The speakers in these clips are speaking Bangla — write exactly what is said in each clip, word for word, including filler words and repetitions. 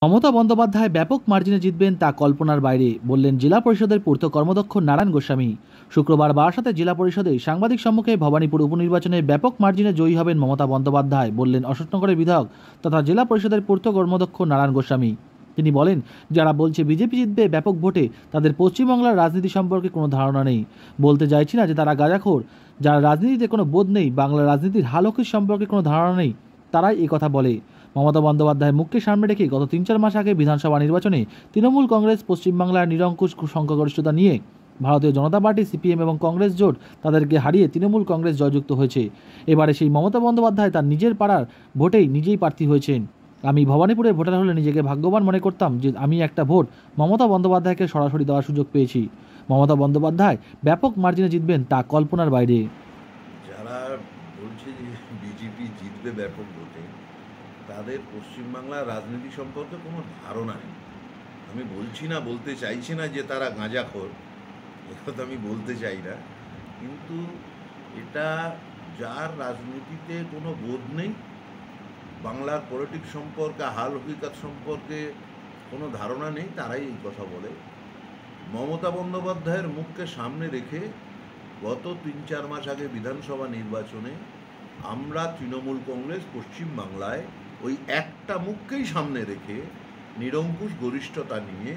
মমতা বন্দ্যোপাধ্যায় ব্যাপক মার্জিনে জিতবেন তা কল্পনার বাইরে বললেন জেলা পরিষদের পূর্ত কর্মদক্ষ নারায়ণ গোস্বামী। শুক্রবার বারাসাতে জেলা পরিষদে সাংবাদিক সম্মুখে ভবানীপুর উপনির্বাচনে ব্যাপক মার্জিনে জয়ী হবেন মমতা বন্দ্যোপাধ্যায় বললেন অশোকনগরের বিধায়ক তথা জেলা পরিষদের পূর্ত কর্মদক্ষ নারায়ণ গোস্বামী। তিনি বলেন, যারা বলছে বিজেপি জিতবে ব্যাপক ভোটে, তাদের পশ্চিমবাংলার রাজনীতি সম্পর্কে কোনো ধারণা নেই। বলতে চাইছি না যে তারা গাঁজাখোর, যারা রাজনীতিতে কোনো বোধ নেই, বাংলার রাজনীতির হালকির সম্পর্কে কোনো ধারণা নেই, তারাই এই কথা বলে। মমতা বন্দ্যোপাধ্যায় মুখকে সামনে রেখে গত তিন চার মাস আগে বিধানসভা নির্বাচনে তৃণমূল কংগ্রেস পশ্চিমবাংলার নিরঙ্কুশ সংখ্যাগরিষ্ঠতা নিয়ে ভারতীয় জনতা পার্টি, সিপিএম এবং কংগ্রেস জোট তাদেরকে হারিয়ে তৃণমূল কংগ্রেস জয়যুক্ত হয়েছে। এবারে সেই মমতা বন্দ্যোপাধ্যায় তার নিজের পাড়ার ভোটেই নিজেই প্রার্থী হয়েছেন। আমি ভবানীপুরের ভোটার হলে নিজেকে ভাগ্যবান মনে করতাম যে আমি একটা ভোট মমতা বন্দ্যোপাধ্যায়কে সরাসরি দেওয়ার সুযোগ পেয়েছি। মমতা বন্দ্যোপাধ্যায় ব্যাপক মার্জিনে জিতবেন তা কল্পনার বাইরে। যারা বলছে যে বিজেপি জিতবে ব্যাপক ভোটে, তাদের পশ্চিমবাংলার রাজনীতি সম্পর্কে কোনো ধারণা নেই। আমি বলছি না, বলতে চাইছি না যে তারা গাঁজাখোর, একথা আমি বলতে চাই না, কিন্তু এটা যার রাজনীতিতে কোনো বোধ নেই, বাংলার পলিটিক্স সম্পর্কে, হাল হকিকত সম্পর্কে কোনো ধারণা নেই, তারাই এই কথা বলে। মমতা বন্দ্যোপাধ্যায়ের মুখকে সামনে রেখে গত তিন চার মাস আগে বিধানসভা নির্বাচনে আমরা তৃণমূল কংগ্রেস পশ্চিমবাংলায় ওই একটা মুখকেই সামনে রেখে নিরঙ্কুশ গরিষ্ঠতা নিয়ে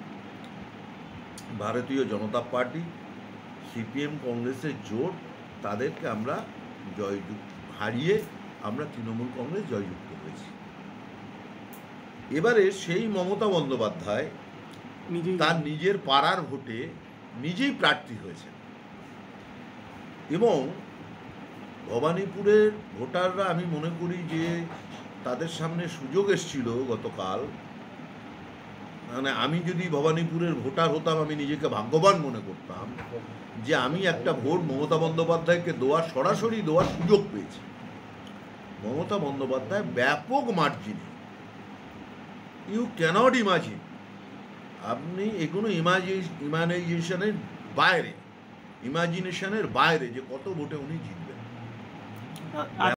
ভারতীয় জনতা পার্টি, সিপিএম কংগ্রেসের জোট, তাদেরকে আমরা জয়যুক্ত হারিয়ে আমরা তৃণমূল কংগ্রেস জয়যুক্ত হয়েছি। এবারে সেই মমতা বন্দ্যোপাধ্যায় তার নিজের পাড়ার ভোটে নিজেই প্রার্থী হয়েছেন এবং ভবানীপুরের ভোটাররা, আমি মনে করি যে তাদের সামনে সুযোগ এসেছিল গতকাল। মানে আমি যদি ভবানীপুরের ভোটার হতাম, আমি নিজেকে ভাগ্যবান মনে করতাম যে আমি একটা ভোট মমতা বন্দ্যোপাধ্যায়কে দেওয়ার, সরাসরি দেওয়ার সুযোগ পেয়েছি। মমতা বন্দ্যোপাধ্যায় ব্যাপক মার্জিনে, ইউ ক্যানট ইমাজিন, আপনি এগুলো ইমাজি ইমাজিনেশনের বাইরে, ইমাজিনেশনের বাইরে যে কত ভোটে উনি জিতবেন।